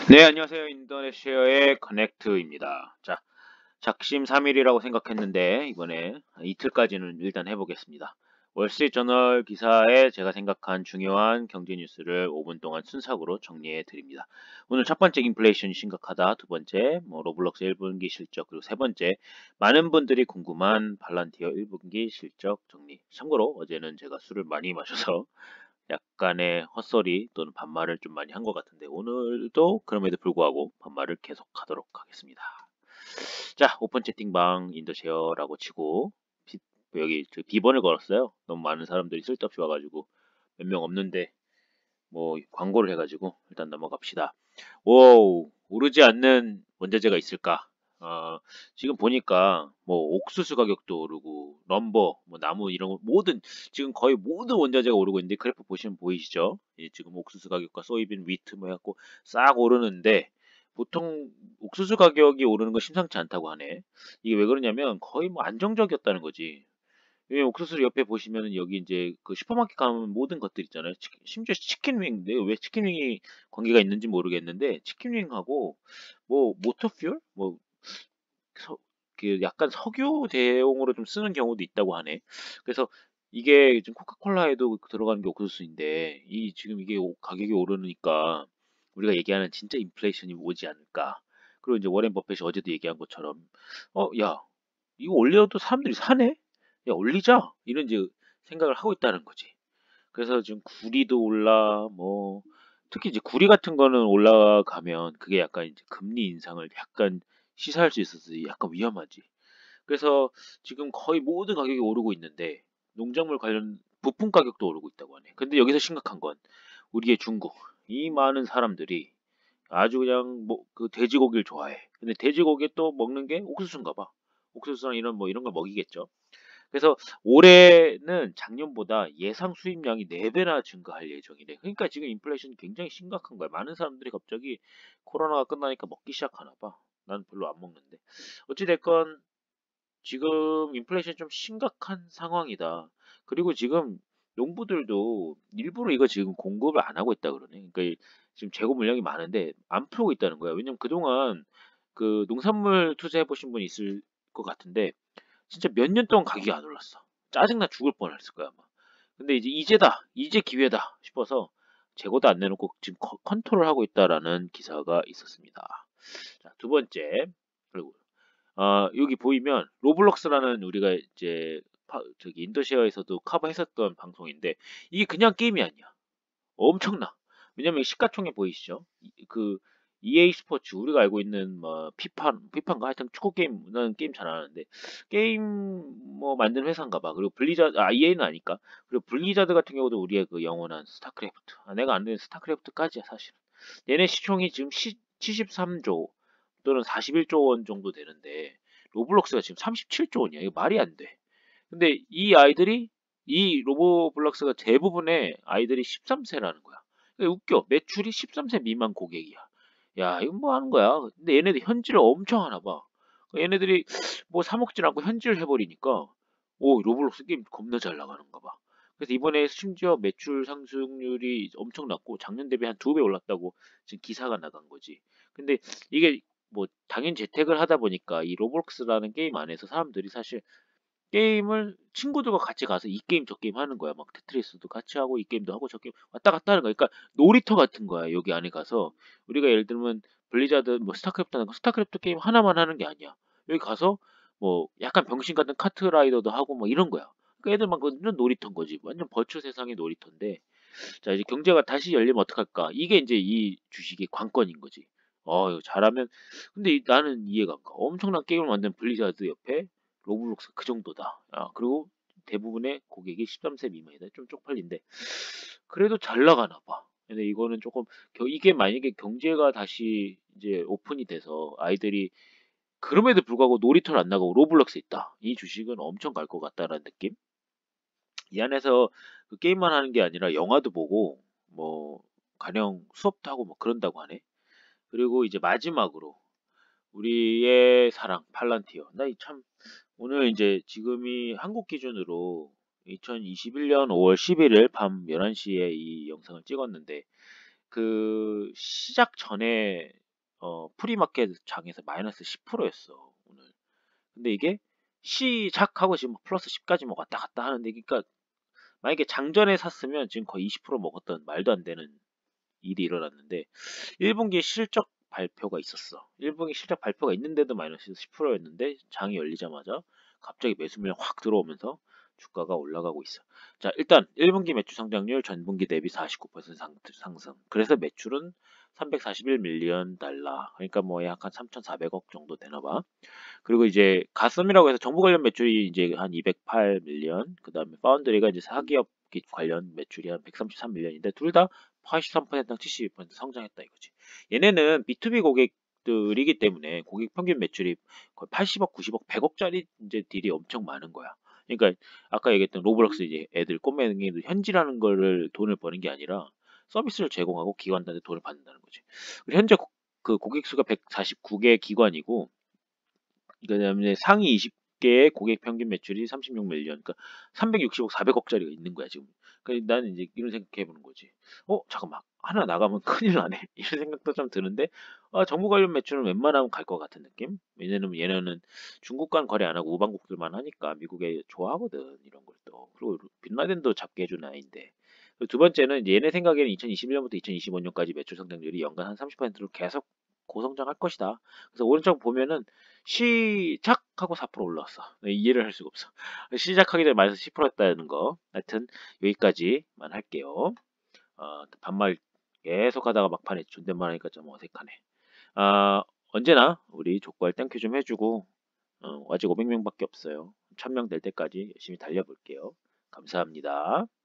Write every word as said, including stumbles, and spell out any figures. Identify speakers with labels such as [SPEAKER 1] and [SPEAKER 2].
[SPEAKER 1] 네, 안녕하세요. 인도네시아의 커넥트입니다. 자, 작심 삼 일이라고 생각했는데 이번에 이틀까지는 일단 해보겠습니다. 월스트리트저널 기사에 제가 생각한 중요한 경제 뉴스를 오 분 동안 순삭으로 정리해 드립니다. 오늘 첫 번째 인플레이션이 심각하다, 두 번째 뭐 로블록스 일 분기 실적, 그리고 세 번째 많은 분들이 궁금한 발란티어 일 분기 실적 정리. 참고로 어제는 제가 술을 많이 마셔서 약간의 헛소리 또는 반말을 좀 많이 한 것 같은데 오늘도 그럼에도 불구하고 반말을 계속하도록 하겠습니다. 자, 오픈 채팅방 인더쉐어라고 치고 비, 여기 저 비번을 걸었어요. 너무 많은 사람들이 쓸데없이 와가지고 몇 명 없는데 뭐 광고를 해가지고 일단 넘어갑시다. 오, 오르지 않는 원자재가 있을까? 어, 지금 보니까 뭐 옥수수 가격도 오르고 럼버, 뭐 나무 이런 거 모든 지금 거의 모든 원자재가 오르고 있는데 그래프 보시면 보이시죠? 예, 지금 옥수수 가격과 소이빈, 위트 뭐 해갖고 싹 오르는데 보통 옥수수 가격이 오르는 거 심상치 않다고 하네. 이게 왜 그러냐면 거의 뭐 안정적이었다는 거지. 예, 옥수수 옆에 보시면은 여기 이제 그 슈퍼마켓 가면 모든 것들 있잖아요. 치- 심지어 치킨윙인데 왜 치킨윙이 관계가 있는지 모르겠는데 치킨윙하고 뭐 모터퓨얼 뭐 서, 그 약간 석유 대용으로 좀 쓰는 경우도 있다고 하네. 그래서 이게 지금 코카콜라에도 들어가는 게 옥수수인데 이 지금 이게 오- 가격이 오르니까 우리가 얘기하는 진짜 인플레이션이 오지 않을까. 그리고 이제 워렌 버핏이 어제도 얘기한 것처럼 어, 야, 이거 올려도 사람들이 사네? 야, 올리자! 이런 이제 생각을 하고 있다는 거지. 그래서 지금 구리도 올라, 뭐, 특히 이제 구리 같은 거는 올라가면 그게 약간 이제 금리 인상을 약간 시사할 수 있어서 약간 위험하지. 그래서 지금 거의 모든 가격이 오르고 있는데 농작물 관련 부품 가격도 오르고 있다고 하네. 근데 여기서 심각한 건 우리의 중국, 이 많은 사람들이 아주 그냥 뭐 그 돼지고기를 좋아해. 근데 돼지고기 또 먹는 게 옥수수인가 봐. 옥수수랑 이런 뭐 이런 걸 먹이겠죠. 그래서 올해는 작년보다 예상 수입량이 네 배나 증가할 예정이래. 그러니까 지금 인플레이션이 굉장히 심각한 거야. 많은 사람들이 갑자기 코로나가 끝나니까 먹기 시작하나 봐. 난 별로 안 먹는데. 어찌됐건 지금 인플레이션 좀 심각한 상황이다. 그리고 지금 농부들도 일부러 이거 지금 공급을 안 하고 있다 그러네. 그러니까 이- 지금 재고 물량이 많은데 안 풀고 있다는 거야. 왜냐면 그동안 그 농산물 투자해 보신 분 있을 것 같은데 진짜 몇 년 동안 가격이 안 올랐어. 짜증나 죽을 뻔했을 거야 아마. 근데 이제 이제다, 이제 기회다 싶어서 재고도 안 내놓고 지금 컨- 컨트롤하고 있다라는 기사가 있었습니다. 자, 두 번째 그리고 아, 여기 보이면 로블록스라는 우리가 이제 파- 저기 인도시아에서도 커버했었던 방송인데 이게 그냥 게임이 아니야. 엄청나. 왜냐면 시가총액 보이시죠? 이- 그 이에이 스포츠 우리가 알고 있는 뭐 피파 피파인가 하여튼 축구 게임 나는 게임 잘 안 하는데 게임 뭐 만드는 회사인가 봐. 그리고 블리자드 아 이에이는 아니까. 그리고 블리자드 같은 경우도 우리의 그 영원한 스타크래프트. 아, 내가 안 되는 스타크래프트까지야 사실은. 얘네 시총이 지금 시, 칠십삼 조 또는 사십일 조 원 정도 되는데 로블록스가 지금 삼십칠 조 원이야. 이거 말이 안 돼. 근데 이 아이들이 이 로보블록스가 대부분의 아이들이 십삼 세라는 거야. 웃겨. 매출이 십삼 세 미만 고객이야. 야, 이건 뭐 하는 거야? 근데 얘네들 현질을 엄청 하나 봐. 얘네들이 뭐 사 먹질 않고 현질을 해버리니까 오, 로블록스 게임 겁나 잘 나가는가 봐. 그래서 이번에 심지어 매출 상승률이 엄청 났고 작년 대비 한 두 배 올랐다고 지금 기사가 나간 거지. 근데 이게 뭐 당연 재택을 하다 보니까 이 로블록스라는 게임 안에서 사람들이 사실 게임을 친구들과 같이 가서 이 게임 저 게임 하는 거야. 막 테트리스도 같이 하고 이 게임도 하고 저 게임 왔다 갔다 하는 거야. 그러니까 놀이터 같은 거야. 여기 안에 가서 우리가 예를 들면 블리자드 뭐 스타크래프트 하는 거 스타크래프트 게임 하나만 하는 게 아니야. 여기 가서 뭐 약간 병신 같은 카트라이더도 하고 뭐 이런 거야. 그러니까 애들만 완전 놀이터인 거지. 완전 버추 세상의 놀이터인데 자 이제 경제가 다시 열리면 어떡할까? 이게 이제 이 주식의 관건인 거지. 어 이거 잘하면 근데 이- 나는 이해가 안 가. 엄청난 게임을 만든 블리자드 옆에 로블록스 그 정도다. 아, 그리고 대부분의 고객이 십삼 세 미만이다. 좀 쪽팔린데. 그래도 잘 나가나 봐. 근데 이거는 조금, 겨- 이게 만약에 경제가 다시 이제 오픈이 돼서 아이들이 그럼에도 불구하고 놀이터를 안 나가고 로블록스 있다. 이 주식은 엄청 갈 것 같다라는 느낌? 이 안에서 그 게임만 하는 게 아니라 영화도 보고, 뭐, 가령 수업도 하고 뭐 그런다고 하네. 그리고 이제 마지막으로 우리의 사랑, 팔란티어. 나 이 참, 오늘 이제 지금이 한국 기준으로 이천이십일 년 오월 십일 일 밤 열한 시에 이 영상을 찍었는데 그 시작 전에 어, 프리마켓 장에서 마이너스 십 퍼센트였어 오늘. 근데 이게 시작하고 지금 플러스 십까지 뭐 왔다 갔다 하는데, 그러니까 만약에 장전에 샀으면 지금 거의 이십 퍼센트 먹었던 말도 안 되는 일이 일어났는데, 일 분기 실적 발표가 있었어. 일 분기 실적 발표가 있는데도 마이너스 십 퍼센트였는데 장이 열리자마자 갑자기 매수 물량 확 들어오면서 주가가 올라가고 있어. 자, 일단 일 분기 매출 성장률 전분기 대비 사십구 퍼센트 상, 상승. 그래서 매출은 삼백사십일 밀리언 달러. 그러니까 뭐 약 한 삼천사백억 정도 되나 봐. 그리고 이제 가썸이라고 해서 정부 관련 매출이 이제 한 이백팔 밀리언, 그다음에 파운드리가 이제 사기업 기- 관련 매출이 한 백삼십삼 밀리언인데 둘 다 팔십삼 퍼센트랑 칠십이 퍼센트 성장했다 이거지. 얘네는 비투비 고객들이기 때문에 고객 평균 매출이 거의 팔십억, 구십억, 백억짜리 이제 딜이 엄청 많은 거야. 그러니까 아까 얘기했던 로블록스 이제 애들 꼬맹이들 현질하는 거를 돈을 버는 게 아니라 서비스를 제공하고 기관한테 돈을 받는다는 거지. 그리고 현재 고- 그 고객 수가 백사십구 개 기관이고, 그다음에 상위 이십 개의 고객 평균 매출이 삼십육 밀리언, 그러니까 삼백육십억, 사백억짜리가 있는 거야 지금. 그러니까 나는 이제 이런 생각해 보는 거지. 어, 잠깐만, 하나 나가면 큰일 나네. 이런 생각도 좀 드는데, 아, 정부 관련 매출은 웬만하면 갈 것 같은 느낌? 왜냐면 얘네는 중국과는 거래 안 하고 우방국들만 하니까 미국에 좋아하거든 이런 걸 또. 그리고 빈라덴도 잡게 해준 아이인데. 그리고 두 번째는 이제 얘네 생각에는 이천이십일 년부터 이천이십오 년까지 매출 성장률이 연간 한 삼십 퍼센트로 계속 고성장할 것이다. 그래서 오른쪽 보면은 시작하고 사 퍼센트 올라왔어. 네, 이해를 할 수가 없어. 시작하기 전에 마이너스 십 퍼센트였다는 거. 하여튼 여기까지만 할게요. 어, 반말 계속 하다가 막판에 존댓말 하니까 좀 어색하네. 아, 언제나 우리 족발 땡큐 좀 해주고, 어, 아직 오백 명밖에 없어요. 천 명 될 때까지 열심히 달려볼게요. 감사합니다.